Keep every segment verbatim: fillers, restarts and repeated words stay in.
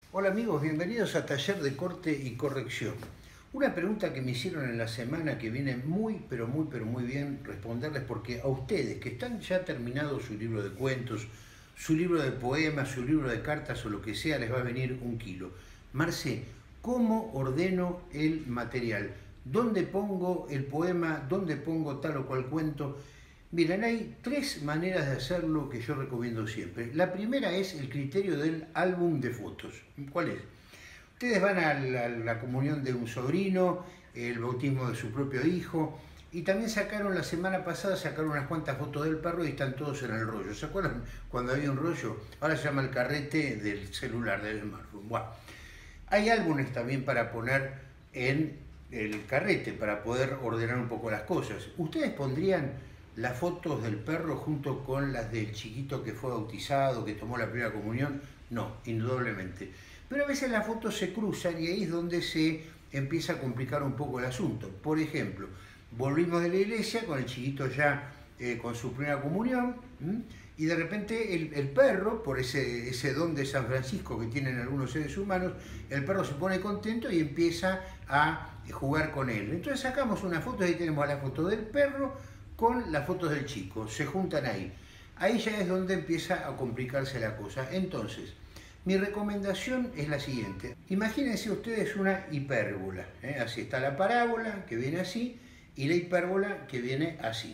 Hola amigos, bienvenidos a Taller de Corte y Corrección. Una pregunta que me hicieron en la semana que viene muy, pero muy, pero muy bien responderles, porque a ustedes que están ya terminados su libro de cuentos, su libro de poemas, su libro de cartas o lo que sea, les va a venir un kilo. Marce, ¿cómo ordeno el material? ¿Dónde pongo el poema? ¿Dónde pongo tal o cual cuento? Miren, hay tres maneras de hacerlo que yo recomiendo siempre. La primera es el criterio del álbum de fotos. ¿Cuál es? Ustedes van a la, a la comunión de un sobrino, el bautismo de su propio hijo, y también sacaron la semana pasada, sacaron unas cuantas fotos del perro y están todos en el rollo. ¿Se acuerdan cuando había un rollo? Ahora se llama el carrete del celular, del smartphone. Bueno, hay álbumes también para poner en el carrete, para poder ordenar un poco las cosas. ¿Ustedes pondrían las fotos del perro junto con las del chiquito que fue bautizado, que tomó la primera comunión? No, indudablemente. Pero a veces las fotos se cruzan y ahí es donde se empieza a complicar un poco el asunto. Por ejemplo, volvimos de la iglesia con el chiquito ya eh, con su primera comunión, ¿m? Y de repente el, el perro, por ese, ese don de San Francisco que tienen algunos seres humanos, el perro se pone contento y empieza a jugar con él. Entonces sacamos una foto y ahí tenemos la foto del perro con las fotos del chico, se juntan ahí. Ahí ya es donde empieza a complicarse la cosa. Entonces, mi recomendación es la siguiente. Imagínense ustedes una hipérbola, ¿eh? Así está la parábola, que viene así, y la hipérbola, que viene así.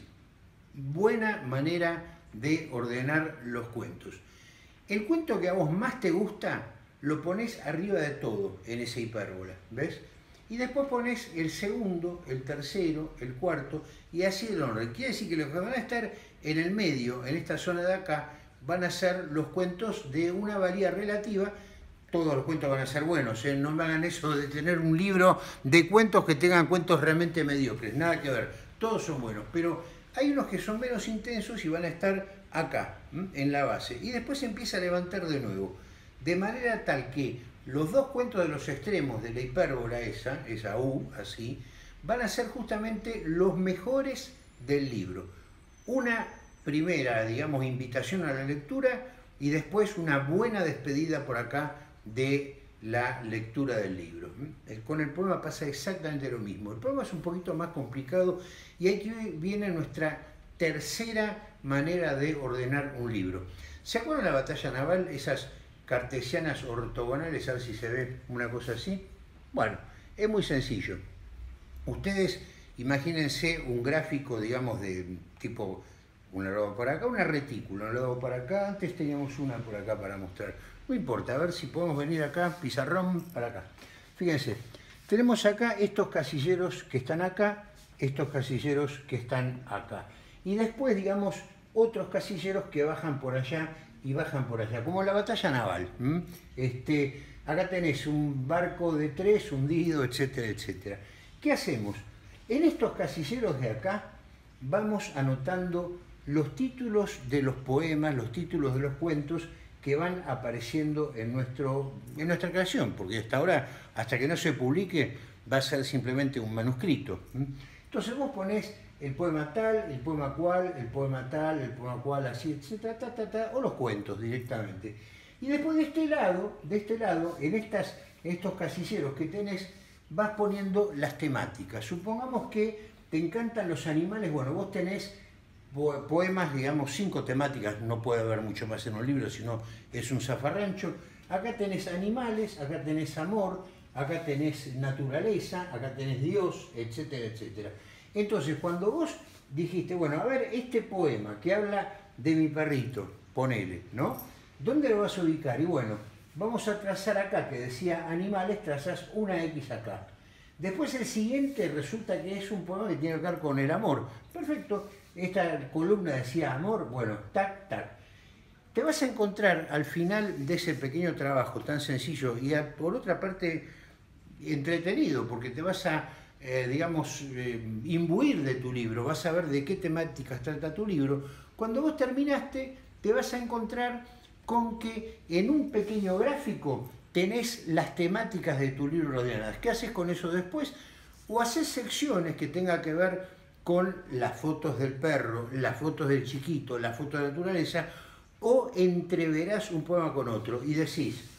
Buena manera de ordenar los cuentos. El cuento que a vos más te gusta, lo pones arriba de todo en esa hipérbola, ¿ves? Y después pones el segundo, el tercero, el cuarto, y así el orden. Quiere decir que los que van a estar en el medio, en esta zona de acá, van a ser los cuentos de una valía relativa. Todos los cuentos van a ser buenos, ¿eh? No me hagan eso de tener un libro de cuentos que tengan cuentos realmente mediocres, nada que ver, todos son buenos, pero hay unos que son menos intensos y van a estar acá, ¿m? En la base, y después se empieza a levantar de nuevo, de manera tal que los dos cuentos de los extremos de la hipérbola esa, esa U, así, van a ser justamente los mejores del libro. Una primera, digamos, invitación a la lectura y después una buena despedida por acá de la lectura del libro. Con el poema pasa exactamente lo mismo. El poema es un poquito más complicado y aquí viene nuestra tercera manera de ordenar un libro. ¿Se acuerdan de la batalla naval? Esas cartesianas ortogonales, a ver si se ve una cosa así. Bueno, es muy sencillo. Ustedes imagínense un gráfico, digamos, de tipo un lado por acá, una retícula, un lado por acá. Antes teníamos una por acá para mostrar. No importa, a ver si podemos venir acá, pizarrón, para acá. Fíjense, tenemos acá estos casilleros que están acá, estos casilleros que están acá. Y después, digamos, otros casilleros que bajan por allá y bajan por allá, como la batalla naval. ¿Mm? Este, acá tenés un barco de tres hundido, etcétera, etcétera. ¿Qué hacemos? En estos casilleros de acá vamos anotando los títulos de los poemas, los títulos de los cuentos que van apareciendo en, nuestro, en nuestra creación, porque hasta ahora, hasta que no se publique, va a ser simplemente un manuscrito. Entonces vos ponés el poema tal, el poema cual, el poema tal, el poema cual, así, etcétera, ta, ta, ta, o los cuentos directamente. Y después de este lado, de este lado, en estas, estos casilleros que tenés, vas poniendo las temáticas. Supongamos que te encantan los animales, bueno, vos tenés poemas, digamos, cinco temáticas, no puede haber mucho más en un libro, sino es un zafarrancho. Acá tenés animales, acá tenés amor, acá tenés naturaleza, acá tenés Dios, etcétera, etcétera. Entonces, cuando vos dijiste, bueno, a ver, este poema que habla de mi perrito, ponele, ¿no? ¿Dónde lo vas a ubicar? Y bueno, vamos a trazar acá, que decía animales, trazas una X acá. Después el siguiente resulta que es un poema que tiene que ver con el amor. Perfecto, esta columna decía amor, bueno, tac, tac. Te vas a encontrar al final de ese pequeño trabajo tan sencillo y a, por otra parte entretenido, porque te vas a, eh, digamos, eh, imbuir de tu libro, vas a ver de qué temáticas trata tu libro. Cuando vos terminaste, te vas a encontrar con que en un pequeño gráfico tenés las temáticas de tu libro ordenadas. ¿Qué haces con eso después? O haces secciones que tengan que ver con las fotos del perro, las fotos del chiquito, las fotos de la naturaleza, o entreverás un poema con otro y decís,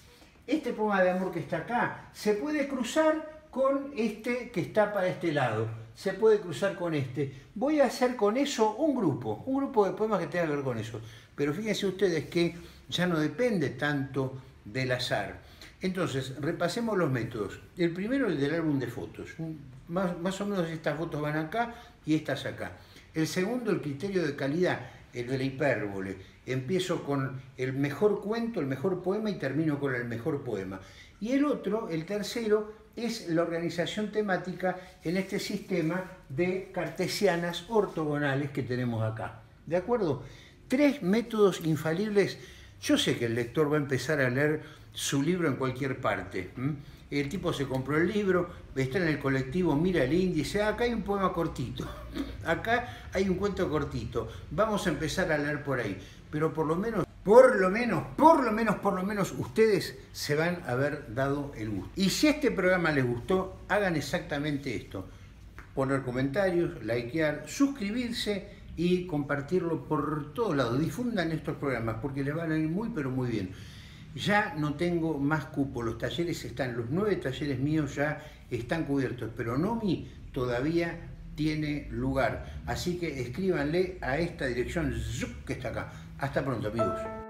este poema de amor que está acá se puede cruzar con este que está para este lado, se puede cruzar con este. Voy a hacer con eso un grupo, un grupo de poemas que tenga que ver con eso. Pero fíjense ustedes que ya no depende tanto del azar. Entonces, repasemos los métodos. El primero, el del álbum de fotos. Más, más o menos estas fotos van acá y estas acá. El segundo, el criterio de calidad, el de la hipérbole. Empiezo con el mejor cuento, el mejor poema y termino con el mejor poema. Y el otro, el tercero, es la organización temática en este sistema de cartesianas ortogonales que tenemos acá. ¿De acuerdo? Tres métodos infalibles. Yo sé que el lector va a empezar a leer su libro en cualquier parte. El tipo se compró el libro, está en el colectivo, mira el índice, ah, acá hay un poema cortito, acá hay un cuento cortito, vamos a empezar a leer por ahí. Pero por lo menos, por lo menos, por lo menos, por lo menos, ustedes se van a haber dado el gusto. Y si este programa les gustó, hagan exactamente esto. Poner comentarios, likear, suscribirse y compartirlo por todos lados. Difundan estos programas porque les van a ir muy, pero muy bien. Ya no tengo más cupo, los talleres están, los nueve talleres míos ya están cubiertos, pero Nomi todavía tiene lugar. Así que escríbanle a esta dirección que está acá. Hasta pronto, amigos.